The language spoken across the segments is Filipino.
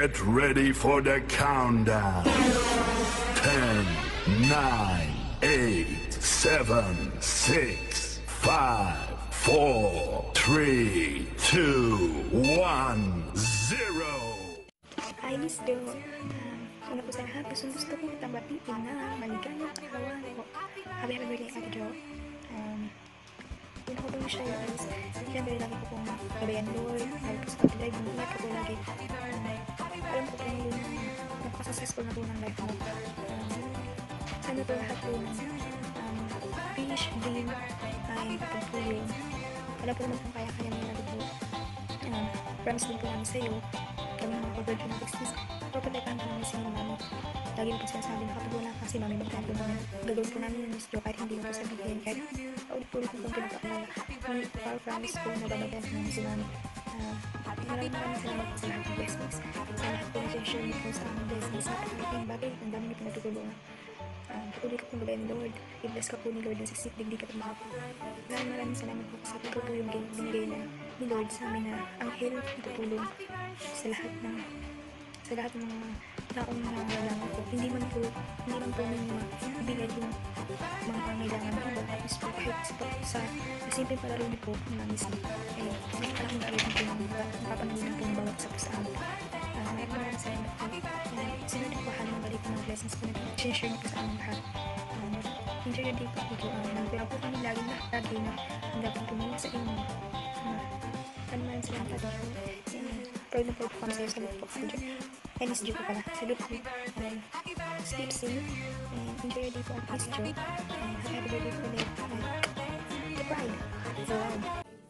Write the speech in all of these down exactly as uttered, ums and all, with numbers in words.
Get ready for the countdown. ten, nine, eight, seven, six, five, four, three, two, one, zero. Hi, Miss Jo. Um, una po sa lahat, gusto, gusto ko tabatiin na maligayang kaarawan ko. Happy happy birthday, Ate Jo. Um, yun ako po siya yung is, siyempre lagi ko pong gabayan Lord, lagi po sa pag-drive, ingat ko po lagi. Um, alam ko po yun, napaka-successful na po ng life mo. Um, sana po lahat po ng um, wish, dream, ay pagpulong. Alam po naman kung kaya-kaya mo lagi po. Um, promise din po namin sa iyo, kami mga co-virgin of exist, prototypean po namin si Mami. Lagi po sinasabi na kapag wala kasi Mami, magkaya po namin. Gagawin po namin yung Miss Jo kahit hindi na po sabihin, kahit paulit-ulit po pong pinapaalala. Ngunit our promise po, mababagayan po namin si Mami. Uh, maraming maraming salamat po sa lahat ng blessings. Sa lahat po na share niyo po sa aming blessings. Sa pagkaking bagay, ang dami niyo po natutulungan. Um, patuloy ka pong gabayan ni Lord. I-bless ka po ni Lord ng sisip, digdig ka pong mga po. Maraming maraming salamat po kasi ito po yung binigay na ni Lord sa amin na anghel itutulong sa lahat ng sa lahat ng mga taong nangangailangan po. Hindi man po, hindi man po ninyo ibigay yung mga pangailangan ng iba. Tapos po kahit sa, sa, sa simple palaro niyo po ng namis niyo. Eh, nakakalaking bagay po yung napapanalunan po ng bawat sa sa amin. Uh, maraming maraming salamat po. Uh, sino din po halang balik ng blessings po na share niyo po sa aming lahat. Um, enjoy your day po po. Uh, Nagpira po kami lagi na lagi na handa po tumulong sa inyo. Uh, maraming salamat po. Proud na proud po kami sa'yo. Salut po ako dyan. Ay, Miss Jo po pala. Salut po. Um, sleep safe. And enjoy your day po at Miss Jo. And happy birthday po ulit. Uh, the bride. The bride.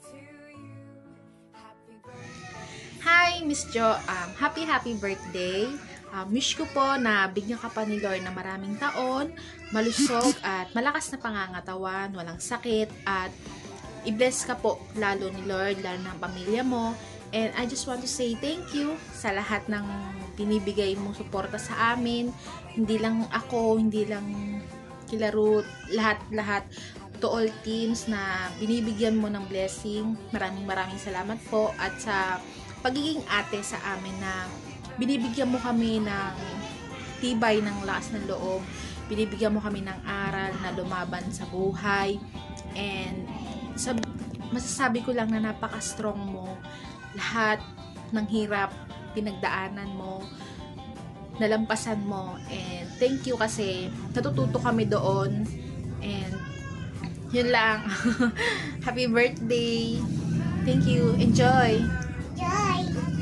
Hi, Miss Jo. Um, happy, happy birthday. Um, wish ko po na bigyan ka pa ni Lord na maraming taon, malusog at malakas na pangangatawan, walang sakit, at i-bless ka po lalo ni Lord, lalo ng pamilya mo. And I just want to say thank you sa lahat ng binibigay mong suporta sa amin. Hindi lang ako, hindi lang kila Ruth, lahat-lahat, to all teams na binibigyan mo ng blessing. Maraming maraming salamat po. At sa pagiging ate sa amin na binibigyan mo kami ng tibay ng lakas ng loob. Binibigyan mo kami ng aral na lumaban sa buhay. And sab masasabi ko lang na napaka-strong mo. Lahat ng hirap, pinagdaanan mo, nalampasan mo, and thank you kasi natututo kami doon, and yun lang. Happy birthday, thank you, enjoy. Enjoy.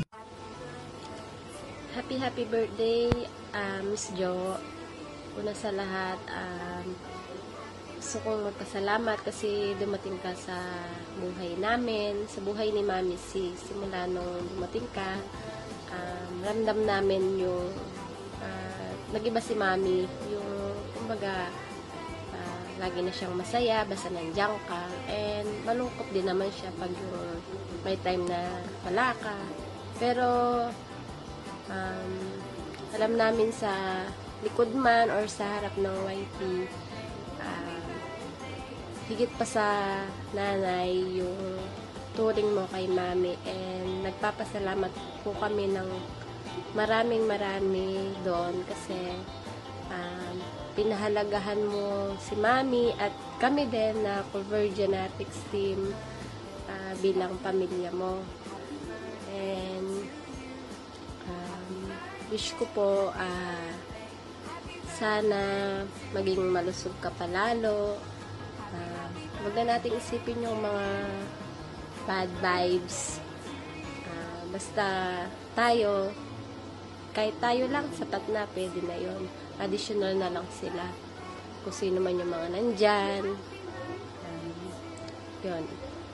Happy happy birthday, uh, Miss Jo. Una sa lahat, um, gusto kong magpasalamat kasi dumating ka sa buhay namin, sa buhay ni Mami si simula nung dumating ka. Um, ramdam namin yung uh, nag-iba si Mami, yung kumbaga uh, lagi na siyang masaya basta nandiyan ka, and malungkot din naman siya pag yung may time na wala ka, pero um, alam namin sa likod man or sa harap ng Y T, uh, higit pa sa nanay yung turing mo kay Mami, and nagpapasalamat po kami ng maraming marami doon kasi um, pinahalagahan mo si Mami at kami din na co-virginatics team uh, bilang pamilya mo. And um, wish ko po uh, sana maging malusog ka palalo. Uh, huwag na nating isipin yung mga bad vibes. Uh, basta tayo, kahit tayo lang, sapat na, pwede na yun. Additional na lang sila. Kung sino man yung mga nandyan. Um, yun.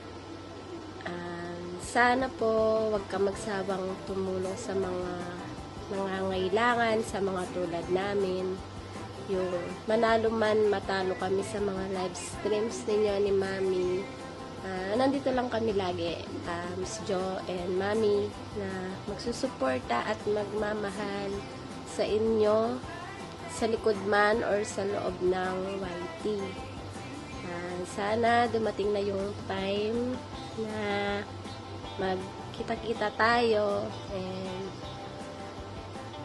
Um, sana po, wag ka magsawang tumulong sa mga nangangailangan, sa mga tulad namin. Yung manalo man, matalo kami sa mga live streams ninyo ni Mami. Uh, nandito lang kami lagi, uh, Miss Jo and Mami, na magsusuporta at magmamahal sa inyo, sa likod man or sa loob ng Y T. Uh, sana dumating na yung time na magkita-kita tayo and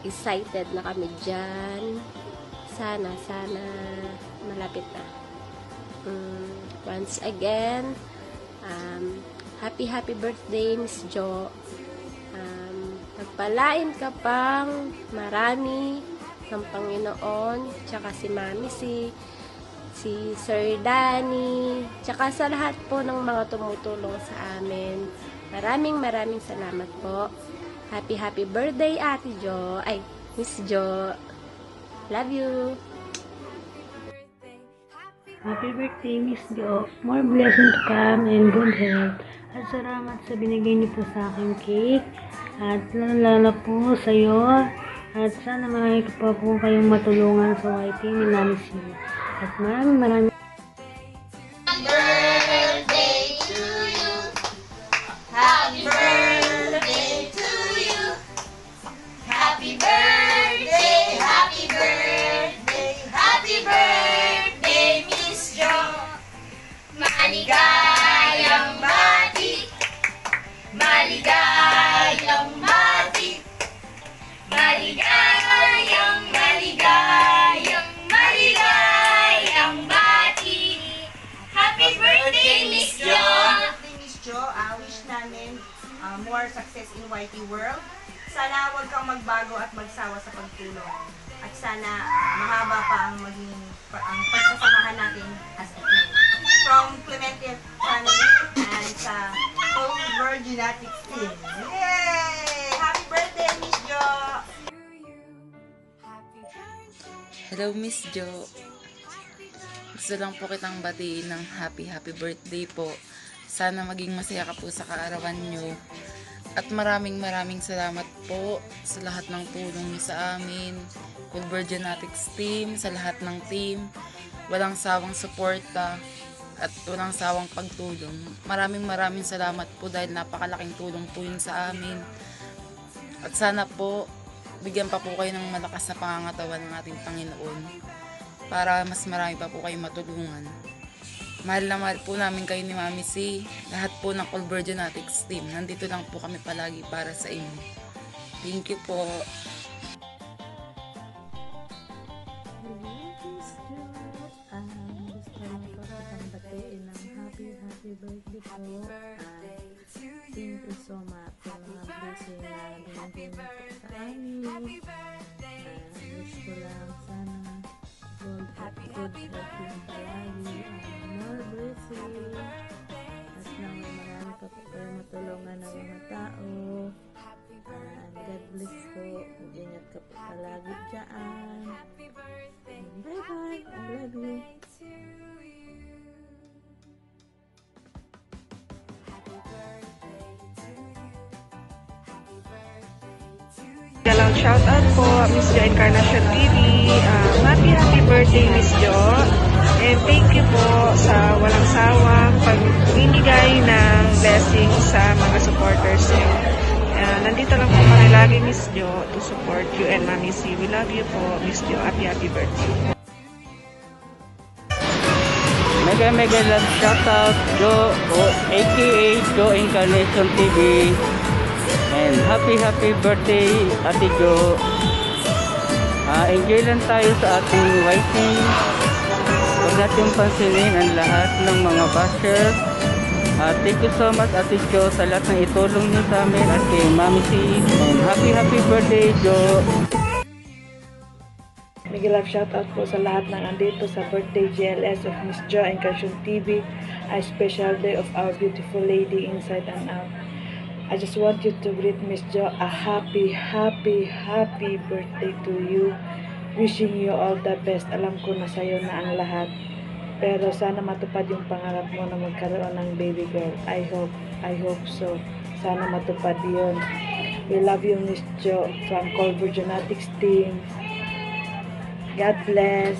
excited na kami dyan. Sana, sana malapit na. Um, once again, um, happy, happy birthday, Miss Jo. Um, Nagpalain ka pang marami ng Panginoon, tsaka si Mami, si, si Sir Danny, tsaka sa lahat po ng mga tumutulong sa amin. Maraming maraming salamat po. Happy, happy birthday, Ate Jo. Ay, Miss Jo. Love you. Happy birthday, Miss Jo. More blessings to come and good health. At salamat sa binigay niyo po sa aking cake. At lalo po sa iyo. At sana marami pa po kayong matulungan sa Y T ni Mami C. At maraming maraming Birthday to you. Happy birthday to you. Happy birthday, happy birthday, happy birthday, Miss Jo. Maligayang bati, maligayang bati, maligayang, maligayang, maligayang bati. Happy birthday, Miss Jo. Birthday, Miss Jo. Uh, wish namin uh, more success in Y T World. Sana huwag kang magbago at magsawa sa pagtulong. At sana uh, mahaba pa ang maging pa, ang pagsasamahan natin as a team. From Clemente family and sa Whole Virginatics team. Yay! Happy birthday, Miss Jo! Hello, Miss Jo. Gusto lang po kitang batiin ng happy, happy birthday po. Sana maging masaya ka po sa kaarawan nyo. At maraming maraming salamat po sa lahat ng tulong niyo sa amin. Cool Virginatics team, sa lahat ng team. Walang sawang suporta at walang sawang pagtulong. Maraming maraming salamat po dahil napakalaking tulong po yun sa amin. At sana po, bigyan pa po kayo ng malakas na pangangatawan ng ating Panginoon para mas marami pa po kayong matulungan. Mahal na mahal po namin kayo ni Mami C. Lahat po ng Cool Virginatics team. Nandito lang po kami palagi para sa inyo. Thank you po. Um, gusto lang po kitang batiin ng happy, happy birthday po. Uh, thank you so much sa mga blessing na binigay niyo po sa amin. Uh, wish ko lang sana good at good health yung palagi. Uh, more blessing. At nang marami pa po kayo matulungan ng mga tao. Uh, God bless po. Mag-ingat ka po palagi dyan. Bye bye. I love you. Galang shoutout po, Miss Jo Encarnacion T V. Uh, happy, happy birthday, Miss Jo. And thank you po sa walang sawang pagbibigay ng blessing sa mga supporters niyo. Uh, nandito lang po kami lagi, Miss Jo, to support you and Mami C. We love you po, Miss Jo. Happy, happy birthday. Mega mega love shoutout Jo, aka Jo Encarnacion T V. And happy happy birthday Ate Jo. Uh, enjoy lang tayo sa ating Y T. Huwag natin pansinin ang lahat ng mga bashers. Uh, thank you so much Ate Jo sa lahat ng itulong niyo sa amin at kay Mami C. And happy happy birthday Jo. Mega love shoutout po sa lahat ng andito sa birthday G L S of Miss Jo Encarnacion T V. A special day of our beautiful lady inside and out. I just want you to greet Miss Jo a happy, happy, happy birthday to you. Wishing you all the best. Alam ko na sa'yo na ang lahat. Pero sana matupad yung pangarap mo na magkaroon ng baby girl. I hope, I hope so. Sana matupad yun. We love you, Miss Jo, from Cool Virginatics team. God bless.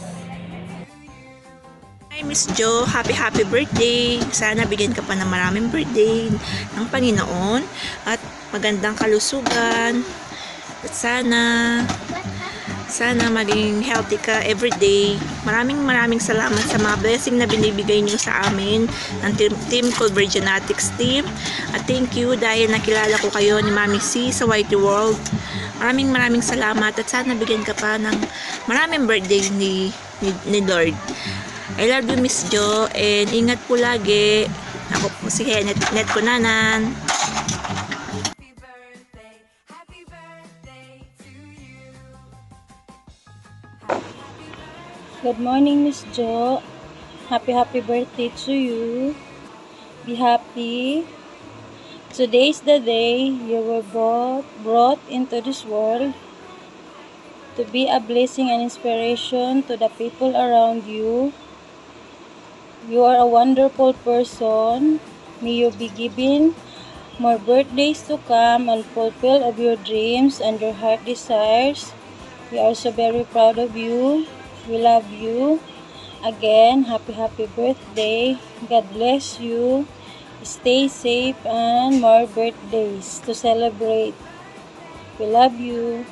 Hi Miss Jo, happy happy birthday. Sana bigyan ka pa ng maraming birthday ng Panginoon at magandang kalusugan. At sana Sana maging healthy ka everyday. Maraming maraming salamat sa mga blessing na binibigay niyo sa amin ng Team, team Culver Genetics team. At thank you dahil nakilala ko kayo ni Mami C sa Whitey World. Maraming maraming salamat at sana bigyan ka pa ng maraming birthday ni, ni, ni Lord. I love you, Miss Jo, and ingat po lagi. Ako po si Net, Net Kunanan. Good morning, Miss Jo. Happy, happy birthday to you. Be happy. Today is the day you were brought, brought into this world to be a blessing and inspiration to the people around you. You are a wonderful person. May you be given more birthdays to come and fulfill of your dreams and your heart desires. We are so very proud of you. We love you. Again, happy, happy birthday. God bless you. Stay safe and more birthdays to celebrate. We love you.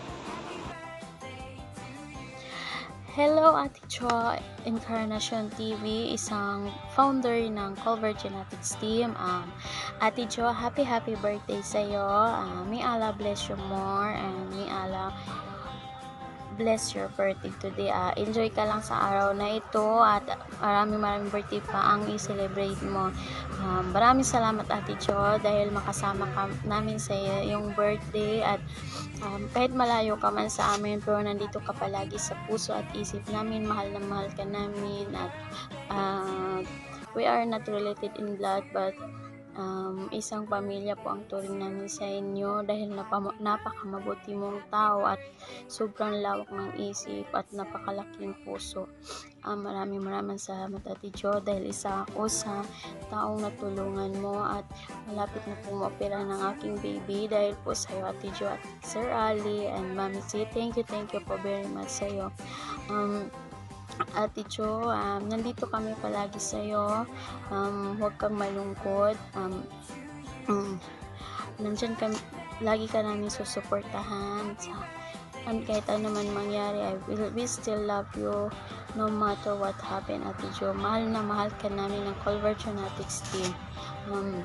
Hello, Ate Cho, Incarnation T V, isang founder ng Culver Genetics team. Um, Ate Cho, happy, happy birthday sa'yo. Uh, may Allah bless you more and may Allah bless your birthday today. Uh, enjoy ka lang sa araw na ito at maraming maraming birthday pa ang i-celebrate mo. Um, maraming salamat, Ate Jo, dahil makasama ka namin sa iyong birthday at um, kahit malayo ka man sa amin pero nandito ka palagi sa puso at isip namin. Mahal na mahal ka namin at uh, we are not related in blood but Um, isang pamilya po ang turing namin sa inyo dahil napam- napakamabuti mong tao at sobrang lawak ng isip at napakalaking puso. Um, maraming maraming salamat, Ate Jo, dahil isa ako sa taong natulungan mo at malapit na pong opera ng aking baby dahil po sa iyo, Ate Jo, at Sir Ali and Mami C. Thank you, thank you po very much sa iyo. Um, Ate Jo, um, nandito kami palagi sa iyo. Um, huwag kang malungkot. Um, um, nandyan kami, lagi ka namin susuportahan. Sa, and kahit ano man mangyari, I will, we still love you no matter what happen, Ate Jo. Mahal na mahal ka namin ng Culver Genetics team. Um,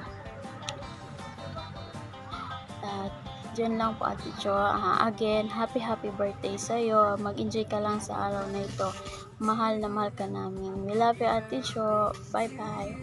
at Diyan lang po, Ate Jo. Uh, again, happy happy birthday sa'yo. Mag-enjoy ka lang sa araw na ito. Mahal na mahal ka namin. We love you, Ate Jo. Bye-bye.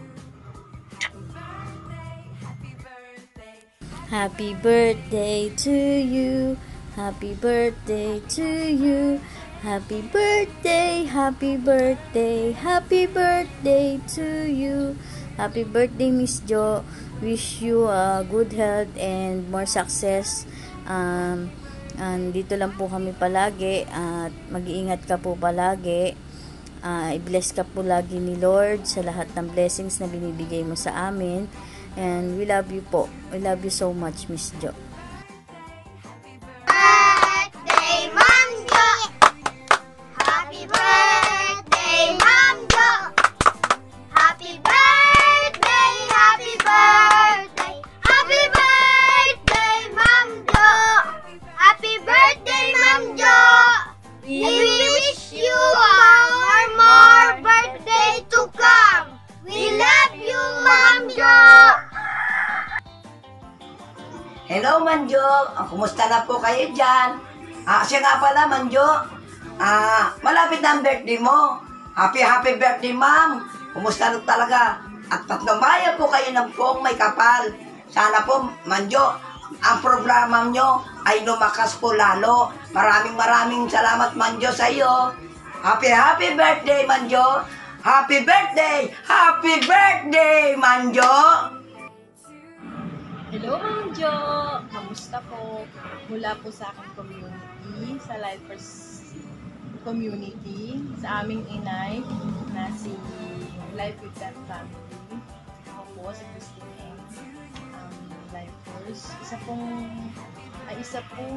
Happy birthday to you. Happy birthday to you. Happy birthday, happy birthday, happy birthday to you. Happy birthday, Miss Jo. Wish you uh, good health and more success. Um, and dito lang po kami palagi at mag-iingat ka po palagi. Uh, i-bless ka po lagi ni Lord sa lahat ng blessings na binibigay mo sa amin. And we love you po. We love you so much, Miss Jo. Birthday, Ma'am Jo! Happy birthday, Ma'am Jo! Happy birthday, happy birthday, happy birthday, Ma'am Jo! Happy birthday, Ma'am Jo! We wish you more, more birthday to come! We love you, Ma'am Jo! Hello, Manjo. Ah, kumusta na po kayo dyan? Ah, siya nga pala, Manjo. Ah, malapit na ang birthday mo. Happy, happy birthday, ma'am. Kumusta na talaga? At patnumaya po kayo ng pong may kapal. Sana po, Manjo, ang programa nyo ay lumakas po lalo. Maraming maraming salamat, Manjo, sa iyo. Happy, happy birthday, Manjo. Happy birthday! Happy birthday, Manjo! Hello, Ma'am Jo! Kamusta po? Mula po sa aking community, sa Lifers community, sa aming inay na si Life with Them family. Ako po, si Christine um, Lifers. Isa pong, ay isa pong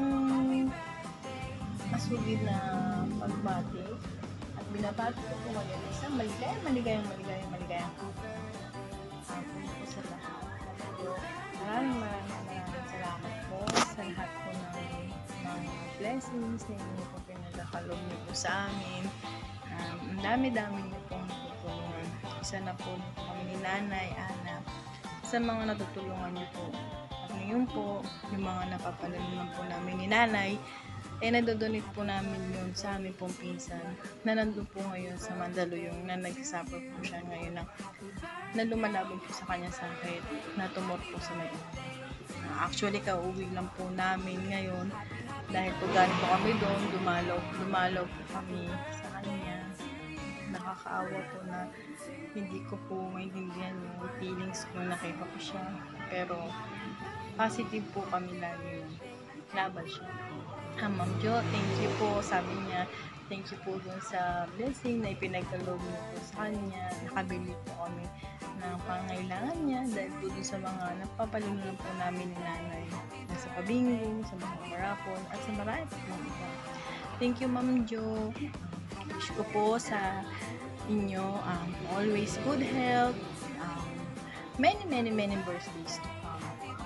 masulid na pagbati. At binabati ko po ngayon isang maligayang, maligayang, maligayang, maligayang po. Ako po sa lahat. Maraming maraming maraming salamat po sa lahat po ng mga blessings na inyo po pinag pagkakaloob niyo po sa amin. Um, ang dami-dami niyo pong natutulungan. Isa na po kami ni Nanay, Ana, sa mga natutulungan niyo po. At ngayon po, yung mga napapalalunan po namin ni Nanay, eh nadodonate po namin yun sa aming pong pinsan na nandun po ngayon sa Mandaluyong na nagsasuffer po siya ngayon na, na lumalaban po sa kanya sakit na tumor po sa may uh, actually kauwi lang po namin ngayon dahil po galing po kami doon, dumalaw, dumalaw po kami sa kanya. Nakakaawa po na hindi ko po maintindihan yung feelings ko, nakita ko siya, pero positive po kami lagi yun, laban siya. Ah, Ma'am Jo, thank you po. Sabi niya, thank you po dun sa blessing na ipinagkaloob niyo po sa kanya. Nakabili po kami ng pangailangan niya dahil po dun sa mga napapalimunan po namin ni Nanay. Sa Kabingo, sa mga Marapon, at sa marami po iba. Thank you, Ma'am Jo. Wish ko po sa inyo um, always good health, um, many, many, many birthdays to come.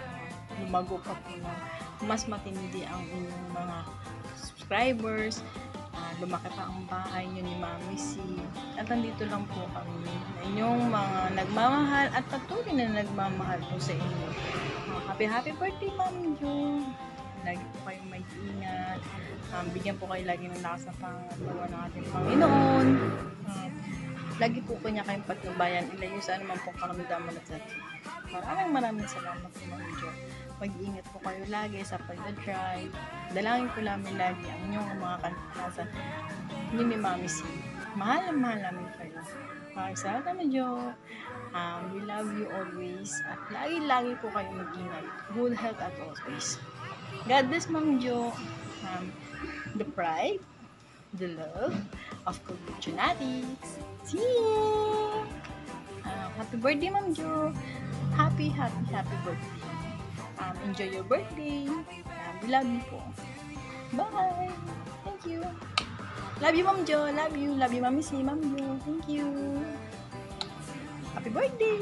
Lumago pa po na mas matindi ang inyong mga subscribers, uh, lumaki pa ang bahay nyo ni Mami C, at nandito lang po kami na inyong mga nagmamahal at patuloy na nagmamahal po sa inyo. Uh, happy happy birthday, Mami Jo! Lagi po kayong mag-ingat, um, bigyan po kayo lagi ng lakas ng pangalawa ng ating Panginoon. Uh, lagi po kanya kayong pagkabayan, ilayo sa anumang pong karamdaman at sakit. Maraming maraming salamat po, Mami Jo. Mag-ingat po kayo lagi sa pag-drive. Dalangin po namin lagi ang inyong mga kantasan ni ni Mami C. Mahal na mahal namin kayo. Maraming salamat, Mami Jo. Um, we love you always. At lagi-lagi po kayo mag-ingat. Good health at always. God bless, Mami Jo. Um, the pride, the love of Culver Genetics. See you! Uh, happy birthday, Mami Jo. Happy, happy, happy birthday. Um, enjoy your birthday. Um, we love you po. Bye! Thank you. Love you, Ma'am Jo. Love you. Love you, Mami C. Ma'am Jo. Thank you. Happy birthday!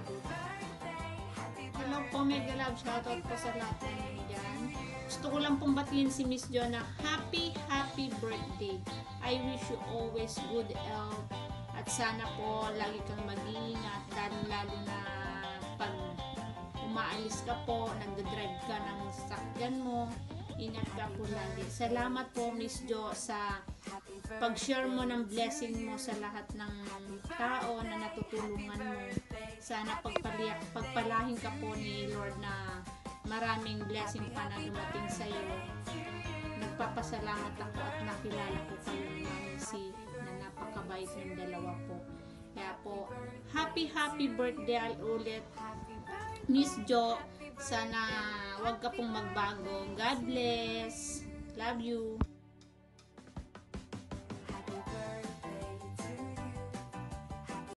Hello po, mega love. Shoutout po sa lahat na nyo dyan. Gusto ko lang pong batiin si Miss Jo na happy, happy birthday. I wish you always good health. At sana po, lagi kang mag-iingat. Lalo-lalo na pag umaalis ka po, nagdadrive ka ng sasakyan mo, ingat ka po lagi. Salamat po, Miss Jo, sa pag-share mo ng blessing mo sa lahat ng tao na natutulungan mo. Sana pagpaliak, pagpalahin ka po ni Lord na maraming blessing pa na dumating sa iyo. Nagpapasalamat ako at nakilala ko kayo ni Mami C na napakabait ng dalawa po. Kaya po, happy happy birthday ulit, Miss Jo. Sana wag ka pong magbago. God bless. Love you.